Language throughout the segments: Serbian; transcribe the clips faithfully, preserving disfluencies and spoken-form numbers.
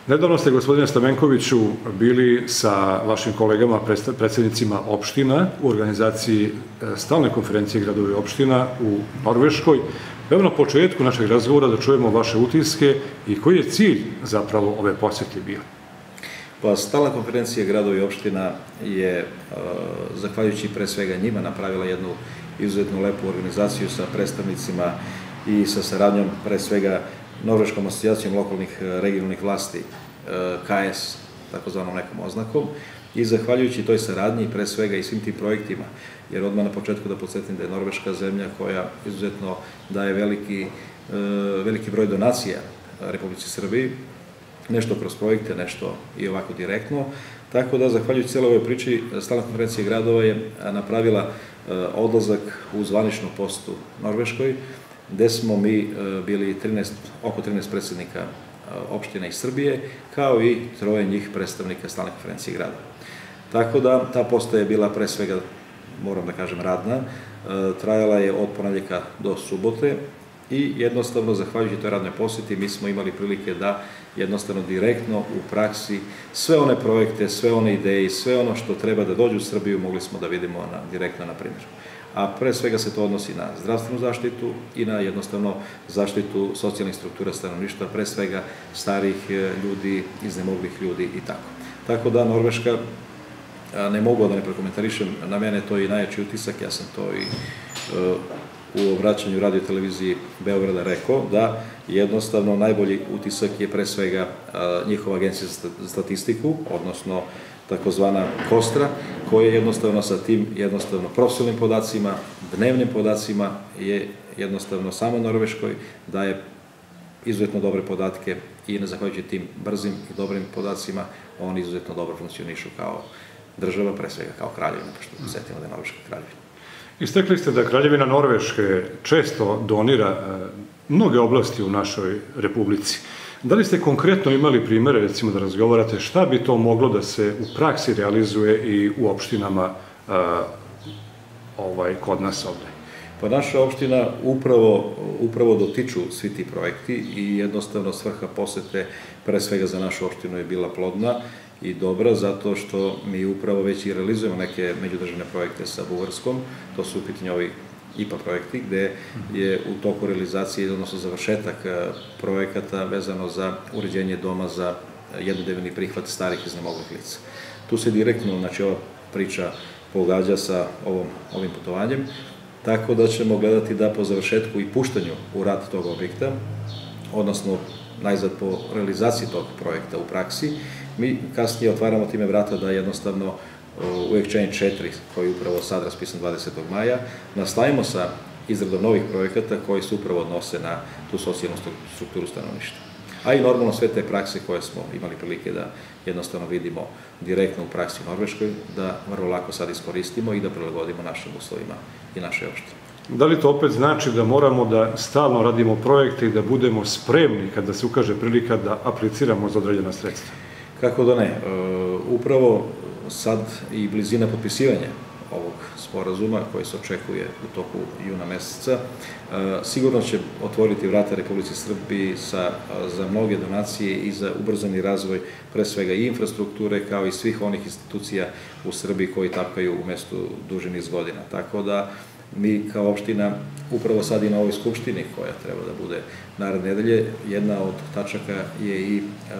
Nedavno ste, gospodine Stamenkoviću, bili sa vašim kolegama, predsjednicima opština u organizaciji stalne konferencije gradova i opština u Norveškoj. Evo na početku našeg razgovora da čujemo vaše utiske i koji je cilj zapravo ove posjete bio. Pa stalna konferencija gradova i opština je, zahvaljujući pre svega njima, napravila jednu izuzetno lepu organizaciju sa predstavnicima i sa saradnjom pre svega Norveškom asocijacijom lokalnih regionalnih vlasti, K S, takozvanom nekom oznakom, i zahvaljujući toj saradnji pre svega i svim tim projektima, jer odmah na početku da podsjetim da je Norveška zemlja koja izuzetno daje veliki, veliki broj donacija Republici Srbiji, nešto kroz projekte, nešto i ovako direktno, tako da zahvaljujući cijeloj ovoj priči stalna konferencija gradova je napravila odlazak u zvaničnu posetu Norveškoj, gde smo mi bili oko trinaest predsjednika opština iz Srbije, kao i troje njih predstavnika stalne konferencije gradova. Tako da ta poseta je bila pre svega, moram da kažem, radna, trajala je od ponedjeljka do subote i jednostavno, zahvaljujući toj radnoj poseti, mi smo imali prilike da jednostavno direktno u praksi sve one projekte, sve one ideje, sve ono što treba da dođe u Srbiju mogli smo da vidimo direktno na primjeru. A pre svega se to odnosi na zdravstvenu zaštitu i na jednostavno zaštitu socijalnih struktura stanovništva, pre svega starih ljudi, iznemoglih ljudi i tako. Tako da Norveška, ne mogu da ne prekomentarišem, na mene to je i najjači utisak, ja sam to i u obraćanju radio televiziji Beograda rekao, da jednostavno najbolji utisak je pre svega njihova agencija za statistiku, odnosno takozvana KOSTRA, koja jednostavno sa tim jednostavno profesionalnim podacima, dnevnim podacima je jednostavno samo Norveškoj daje izuzetno dobre podatke i zahvaljujući tim brzim i dobrim podacima oni izuzetno dobro funkcionišu kao država, pre svega kao kraljevina, pošto posetimo da je Norveška kraljevina. Istakli ste da Kraljevina Norveške često donira mnoge oblasti u našoj republici. Da li ste konkretno imali primere, recimo da razgovarate, šta bi to moglo da se u praksi realizuje i u opštinama kod nas ovde? Pa naša opština upravo dotiču svi ti projekti i jednostavno svrha posete pre svega za našu opštinu je bila plodna i dobra, zato što mi upravo već i realizujemo neke međudržavne projekte sa Bugarskom, to su u pitanju ovi I P A projekti, gde je u toku realizacije, odnosno završetak projekata vezano za uređenje doma za jednodnevni prihvat starih iznemoglih lica. Tu se direktno, znači ova priča pogađa sa ovim putovanjem, tako da ćemo gledati da po završetku i puštanju u rad tog objekta, odnosno najzad po realizaciji tog projekta u praksi, mi kasnije otvaramo time vrata da jednostavno u Exchange četiri, koji je upravo sad raspisan dvadesetog maja, nastavimo sa izradom novih projekata koji se upravo odnose na tu socijalnu strukturu stanovništva. A i normalno sve te prakse koje smo imali prilike da jednostavno vidimo direktno u praksi u Norveškoj, da vrlo lako sad iskoristimo i da prilagodimo našim uslovima i našoj opštini. Da li to opet znači da moramo da stalno radimo projekte i da budemo spremni kada se ukaže prilika da apliciramo za određena sredstva? Kako da ne. Upravo sad i blizina potpisivanja ovog sporazuma koji se očekuje u toku juna meseca sigurno će otvoriti vrata Republici Srbiji za mnoge donacije i za ubrzani razvoj pre svega i infrastrukture kao i svih onih institucija u Srbiji koji tapkaju u mestu duži niz godina. Tako da mi kao opština upravo sad i na ovoj skupštini koja treba da bude naredne nedelje, jedna od tačaka je i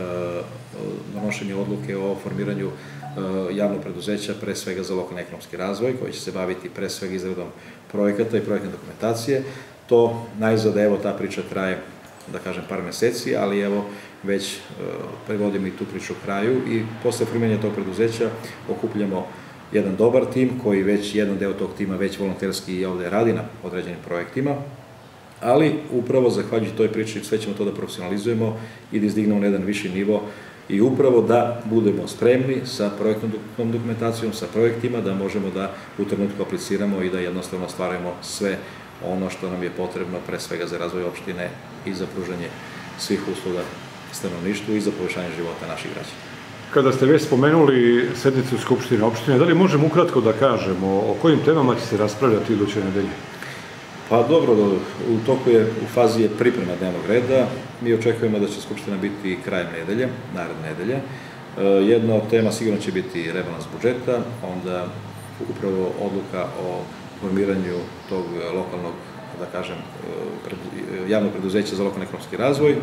donošenje odluke o formiranju javnog preduzeća pre svega za lokalni ekonomski razvoj koji će se baviti pre svega izradom projekata i projektne dokumentacije. To najzad, evo, ta priča traje, da kažem, par meseci, ali evo već prevodimo i tu priču u kraju i posle formiranja tog preduzeća okupljamo jedan dobar tim koji već jedan deo tog tima već volonterski i ovde radi na određenim projektima, ali upravo zahvaljujući toj priči sve ćemo to da profesionalizujemo i da izdignemo na jedan viši nivo i upravo da budemo spremni sa projektnom dokumentacijom, sa projektima, da možemo da u trenutku apliciramo i da jednostavno stvarujemo sve ono što nam je potrebno pre svega za razvoj opštine i za pružanje svih usluga stanovništvu i za poboljšanje života naših građana. Kada ste već spomenuli sednicu Skupštine opštine, da li možemo ukratko da kažemo o kojim temama će se raspravljati iduće nedelje? Pa dobro, u toku je, u fazi je priprema dnevnog reda. Mi očekujemo da će Skupština biti krajem nedelje, naredne nedelje. Jedna od tema sigurno će biti rebalans budžeta, onda upravo odluka o formiranju tog lokalnog, da kažem, javnog preduzeća za lokalni ekonomski razvoj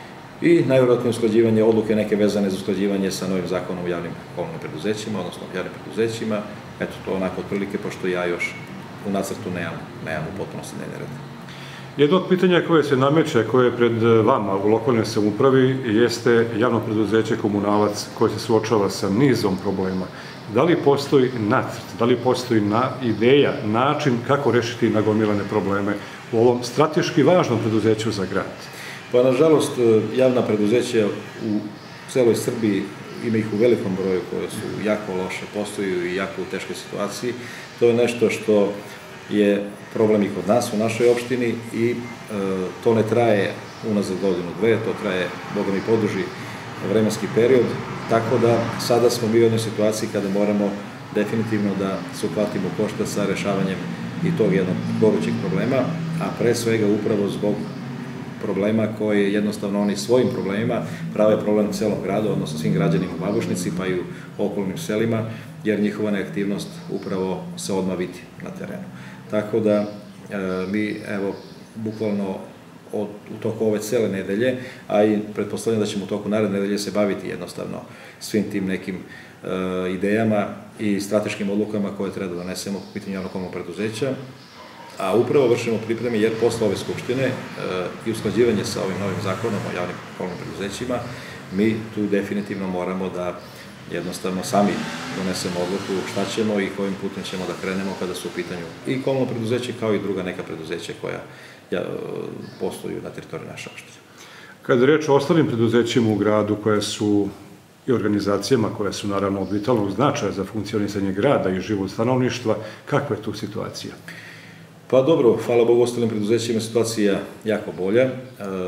i najvjerojatnije usklađivanje odluke neke vezane za usklađivanje sa novim zakonom o javnim komunalnim preduzećima, odnosno javnim preduzećima. Eto, to onako otprilike, pošto ja još u nacrtu nemam, nemam u potpunosti dnevni red. Jedno od pitanja koje se nameće, koje je pred vama u lokalnoj samoupravi, jeste javno preduzeće Komunalac koje se suočava sa nizom problema. Da li postoji nacrt, da li postoji na, ideja, način kako rešiti nagomilane probleme u ovom strateški važnom preduzeću za grad? Pa, nažalost, javna preduzeća u celoj Srbiji, ima ih u velikom broju koje su jako loše, postoju i jako u teškoj situaciji. To je nešto što je problem i kod nas u našoj opštini i e, to ne traje unazad godinu, dve, to traje, Boga mi, poduži vremenski period, tako da sada smo mi u jednoj situaciji kada moramo definitivno da se uhvatimo u koštac sa rešavanjem i tog jednog gorućeg problema, a pre svega upravo zbog problema koje jednostavno oni svojim problemima prave problem celom gradu, odnosno svim građanima u Babušnici pa i u okolnim selima, jer njihova neaktivnost upravo se odmah vidi na terenu. Tako da e, mi, evo, bukvalno od, u toku ove cele nedelje, a i pretpostavljam da ćemo u toku naredne nedelje se baviti jednostavno svim tim nekim e, idejama i strateškim odlukama koje treba da donesemo po pitanju javnog komunalnog preduzeća, a upravo vršimo pripreme jer posle ove skupštine e, i usklađivanje sa ovim novim zakonom o javnim komunalnim preduzećima, mi tu definitivno moramo da jednostavno sami donesemo odluku šta ćemo i kojim putem ćemo da krenemo kada su u pitanju i komunalno preduzeće kao i druga neka preduzeća koja ja, postoju na teritoriji naše opštine. Kada je reč o ostalim preduzećima u gradu koje su i organizacijama koje su naravno od vitalnog značaja za funkcionisanje grada i život stanovništva, kakva je tu situacija? Pa dobro, hvala Bogu, ostalim preduzećima situacija jako bolja. E,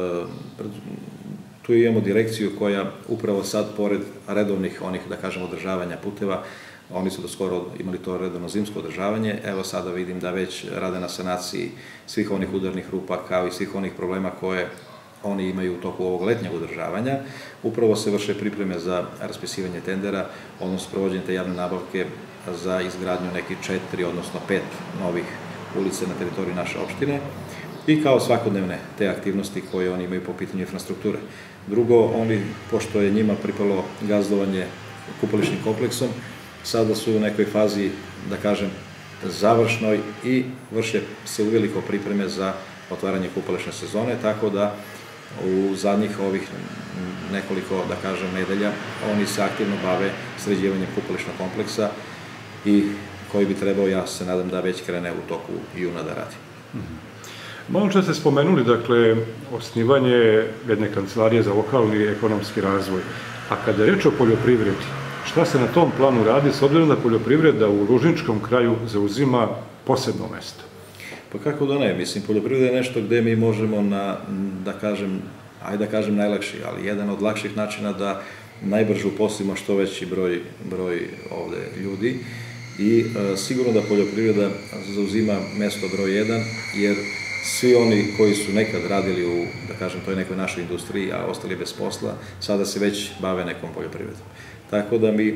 tu imamo direkciju koja upravo sad, pored redovnih onih, da kažemo, održavanja puteva, oni su do skoro imali to redovno zimsko održavanje, evo sada vidim da već rade na sanaciji svih onih udarnih rupa kao i svih onih problema koje oni imaju u toku ovog letnjeg održavanja. Upravo se vrše pripreme za raspisivanje tendera, odnosno provođenje te javne nabavke za izgradnju nekih četiri, odnosno pet novih ulice na teritoriji naše opštine i kao svakodnevne te aktivnosti koje oni imaju po pitanju infrastrukture. Drugo, oni, pošto je njima pripalo gazdovanje kupališnim kompleksom, sada su u nekoj fazi, da kažem, završnoj i vrše se uveliko pripreme za otvaranje kupališne sezone, tako da u zadnjih ovih nekoliko, da kažem, nedelja oni se aktivno bave sređivanjem kupališnog kompleksa i koji bi trebao, ja se nadam, da već krene u toku juna da radi. Malo čas ste spomenuli, dakle, osnivanje jedne kancelarije za lokalni ekonomski razvoj. A kada je reč o poljoprivredi, šta se na tom planu radi, s obzirom da poljoprivreda u Lužničkom kraju zauzima posebno mesto? Pa kako da ne, mislim, poljoprivreda je nešto gde mi možemo na, da kažem, ajde da kažem najlakši, ali jedan od lakših načina da najbrže uposlimo što veći broj, broj ovde ljudi. I e, sigurno da poljoprivreda zauzima mesto broj jedan, jer svi oni koji su nekad radili u, da kažem, toj nekoj našoj industriji, a ostali bez posla, sada se već bave nekom poljoprivredom. Tako da mi e,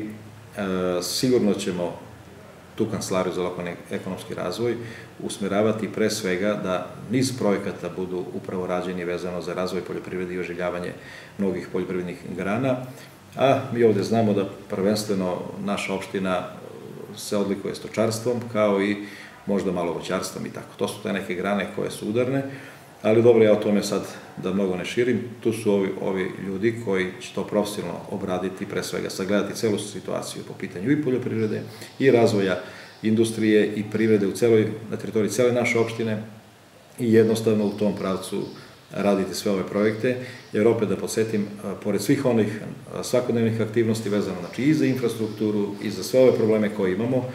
sigurno ćemo tu kancelariju za lokalni ekonomski razvoj usmeravati pre svega da niz projekata budu upravo rađeni vezano za razvoj poljoprivrede i oživljavanje mnogih poljoprivrednih grana, a mi ovde znamo da prvenstveno naša opština se odlikuje stočarstvom, kao i možda malo voćarstvom i tako. To su te neke grane koje su udarne, ali dobro, ja o tome sad da mnogo ne širim. Tu su ovi, ovi ljudi koji će to profesionalno obraditi, pre svega sagledati celu situaciju po pitanju i poljoprivrede i razvoja industrije i privrede u celoj, na teritoriji cele naše opštine i jednostavno u tom pravcu raditi sve ove projekte, jer opet da podsjetim, pored svih onih svakodnevnih aktivnosti vezano, znači i za infrastrukturu i za sve ove probleme koje imamo,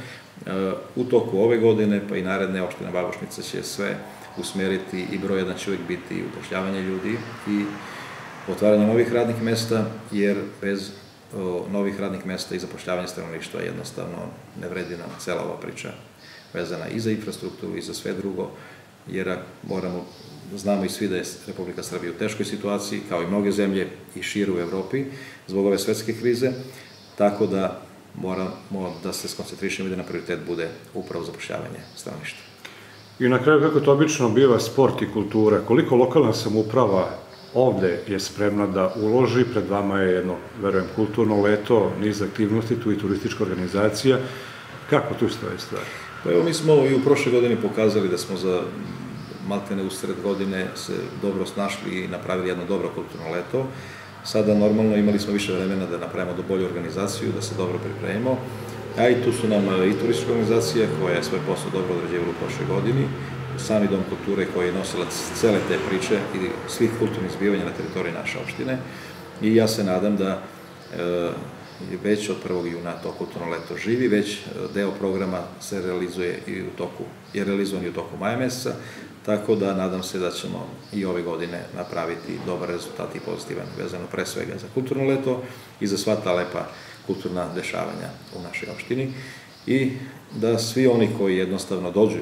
u toku ove godine pa i naredne opština Babušnica će sve usmeriti i broj jedan će uvijek biti upošljavanje ljudi i otvaranje novih radnih mesta, jer bez novih radnih mesta i zapošljavanja stanovništva jednostavno ne vredi nam cela ova priča vezana i za infrastrukturu i za sve drugo, jer moramo, znamo i svi da je Republika Srbija u teškoj situaciji, kao i mnoge zemlje i šire u Evropi, zbog ove svetske krize, tako da moramo da se skoncentrišemo i da na prioritet bude upravo zapošljavanje stanovništva. I na kraju, kako to obično biva, sport i kultura, koliko lokalna samouprava ovde je spremna da uloži, pred vama je jedno, verujem, kulturno leto, niz aktivnosti, tu i turistička organizacija, kako tu stoje stvari? Pa evo, mi smo i u prošle godini pokazali da smo za maltene usred godine se dobro snašli i napravili jedno dobro kulturno leto. Sada normalno imali smo više vremena da napravimo do bolju organizaciju, da se dobro pripremimo, a i tu su nam i turistička organizacija koja je svoj posao dobro odrađivala u prošloj godini, sami Dom kulture koji je nosilac cele te priče i svih kulturnih zbivanja na teritoriji naše opštine, i ja se nadam da već od prvog juna to kulturno leto živi, već deo programa se realizuje i u toku, je realizovan i u toku maja meseca, tako da nadam se da ćemo i ove godine napraviti dobar rezultat i pozitivan, vezano pre svega za kulturno leto i za sva ta lepa kulturna dešavanja u našoj opštini, i da svi oni koji jednostavno dođu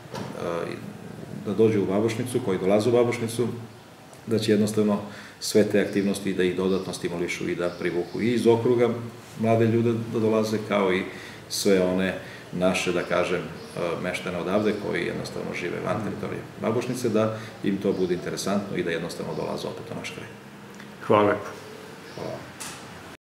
da dođu u Babušnicu, koji dolaze u Babušnicu, da će jednostavno sve te aktivnosti da ih dodatno stimulišu i da privuku i iz okruga mlade ljude da dolaze, kao i sve one naše, da kažem, meštane odavde koji jednostavno žive van teritorije Babušnice, da im to bude interesantno i da jednostavno dolaze opet u naš kraj. Hvala lepo. Hvala.